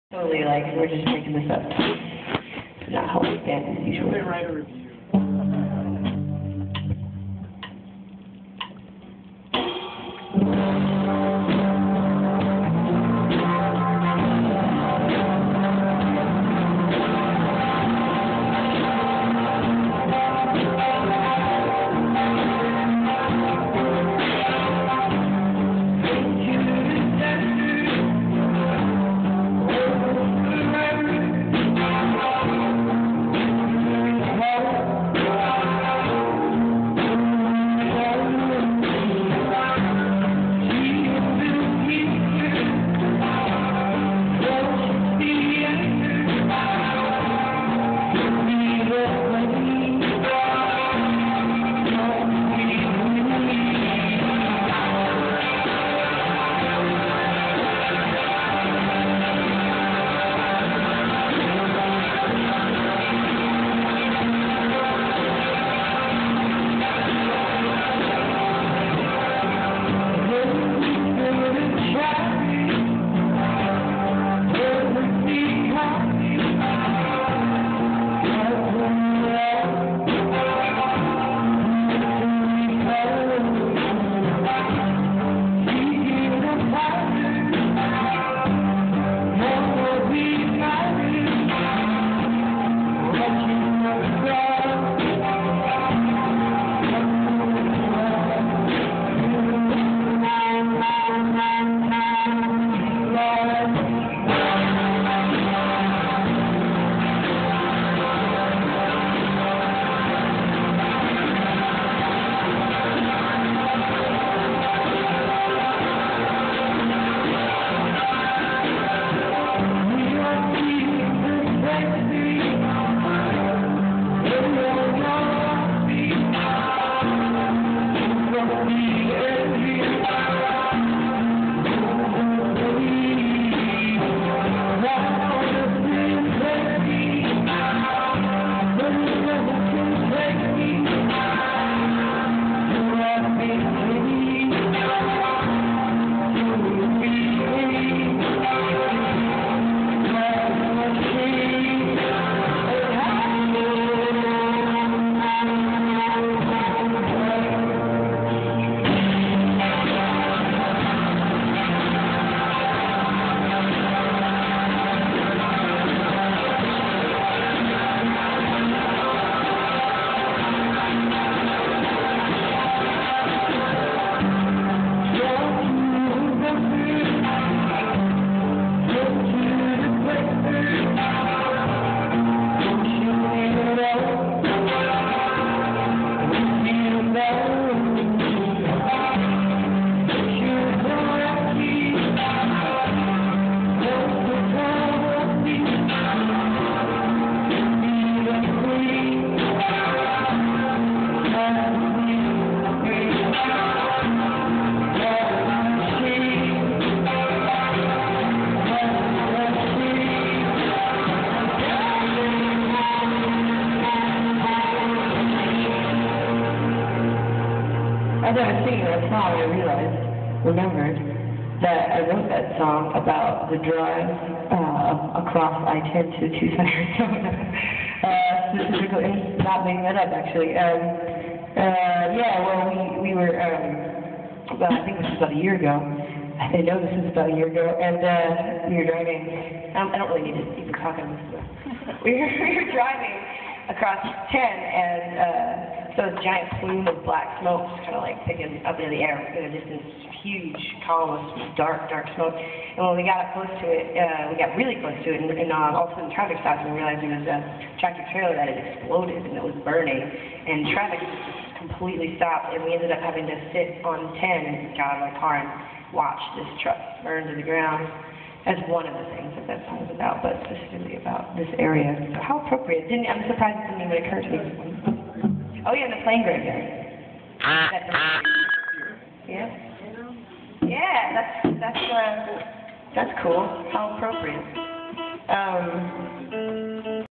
Totally, like, we're just making this up. It's not how we band as usual. Let me write a review. As I was singing that song, I remembered that I wrote that song about the drive across I-10 to Tucson, Arizona. Specifically, and not making that up, actually. We were, well, I think this was about a year ago. I know this was about a year ago, and we were driving. I don't really need to even talk on this. We were driving across 10, and so a giant plume of black smoke just kind of like picking up into the air in a distance, huge column of dark smoke. And when we got up close to it, we got really close to it, and all of a sudden traffic stopped, and we realized it was a tractor trailer that had exploded and it was burning, and traffic just completely stopped, and we ended up having to sit on 10 and got out of my car and watch this truck burn to the ground. As one of the things that song is about, but specifically about this area. So how appropriate. I'm surprised it didn't even occur to me. Oh yeah, the plane graveyard. Yeah, that's cool. How appropriate.